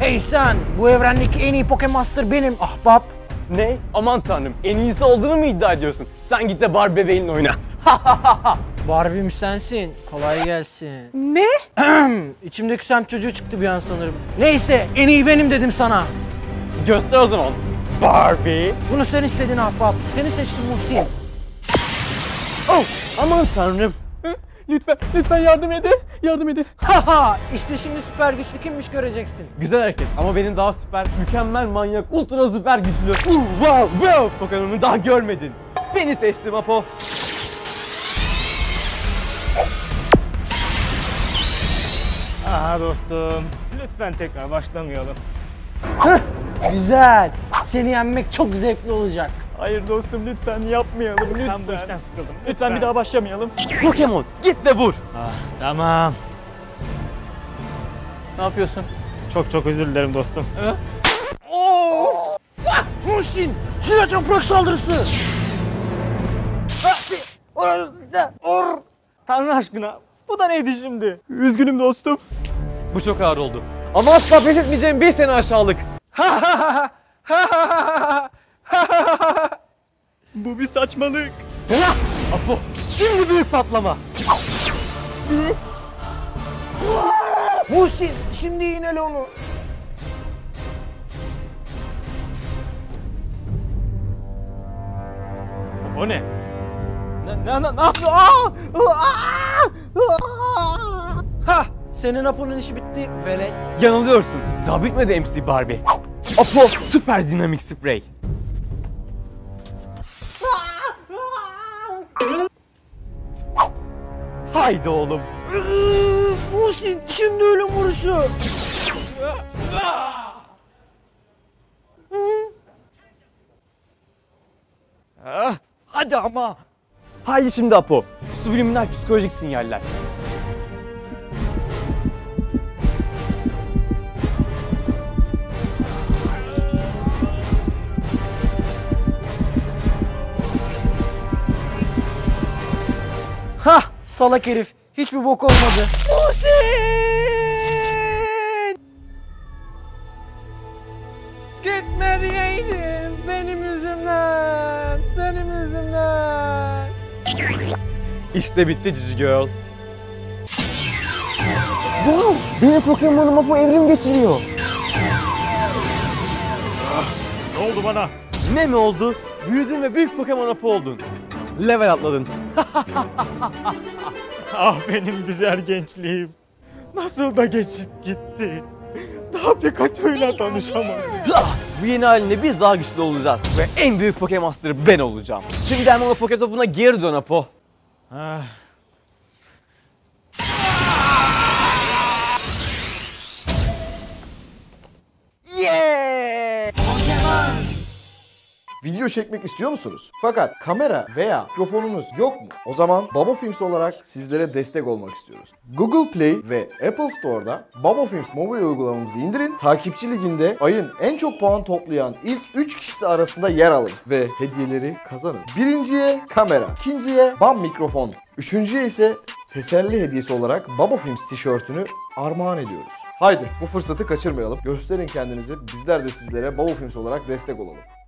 Hey sen! Bu evrendeki en iyi Pokémon Master benim ahbap. Ne? Aman tanrım, en iyisi olduğunu mu iddia ediyorsun? Sen git de Barbie bebeğinle oyna. Barbie'm sensin. Kolay gelsin. Ne? İçimdeki semt çocuğu çıktı bir an sanırım. Neyse en iyi benim dedim sana. Göster o zaman. Barbie. Bunu sen istedin ahbap. Seni seçtim Muhsin. Oh, aman tanrım. Lütfen yardım edin. Yardım edin. Haha işte şimdi süper güçlü kimmiş göreceksin. Güzel hareket ama benim daha süper, mükemmel, manyak, ultra süper güçlü. Wow. Pokemon'u daha görmedin. Seni seçtim Apo. Aha dostum, lütfen tekrar başlamayalım. Güzel. Seni yenmek çok zevkli olacak. Hayır dostum, lütfen yapmayalım, lütfen. Ben bu işten sıkıldım. Lütfen bir daha başlamayalım. Pokemon, git de vur. Tamam. Ne yapıyorsun? Çok özür dilerim dostum. Muhsin! Şuna toprak saldırısı! Tanrı aşkına, bu da neydi şimdi? Üzgünüm dostum. Bu çok ağır oldu. Ama asla pes etmeyeceğim bir seni aşağılık. Bu bir saçmalık. Apo, şimdi büyük patlama. Muhsin! Şimdi iğnele onu. O ne? Ne yapıyor? Hah! Senin Apo'nun işi bitti velet. Yanılıyorsun. Daha bitmedi MC Barbie. Apo, süper dinamik sprey. Haydi oğlum. Muhsin! Şimdi ölüm vuruşu. Hadi ama. Haydi şimdi Apo. Subliminal psikolojik sinyaller. Hah! Salak herif. Hiçbir bok olmadı. Muhsin! Gitme diyeydim. Benim yüzümden. Benim yüzümden. İşte bitti Cici Girl. Wow! Benim Pokemon'um Apo evrim geçiriyor. Ne oldu bana? Ne mi oldu? Büyüdün ve büyük Pokemon Apo oldun. Level atladın. Ah benim güzel gençliğim. Nasıl da geçip gitti. Daha Pikachu'yla tanışamadım. Bu yeni haline biz daha güçlü olacağız ve en büyük Pokemon Master ben olacağım. Şimdi hemen o Poketop'una geri dön Apo. Ah. Yeah! Video çekmek istiyor musunuz? Fakat kamera veya mikrofonunuz yok mu? O zaman Babofilms olarak sizlere destek olmak istiyoruz. Google Play ve Apple Store'da Babofilms mobil uygulamamızı indirin. Takipçi liginde ayın en çok puan toplayan ilk 3 kişisi arasında yer alın ve hediyeleri kazanın. Birinciye kamera, ikinciye bam mikrofon, üçüncüye ise teselli hediyesi olarak Babofilms tişörtünü armağan ediyoruz. Haydi bu fırsatı kaçırmayalım. Gösterin kendinizi. Bizler de sizlere Babofilms olarak destek olalım.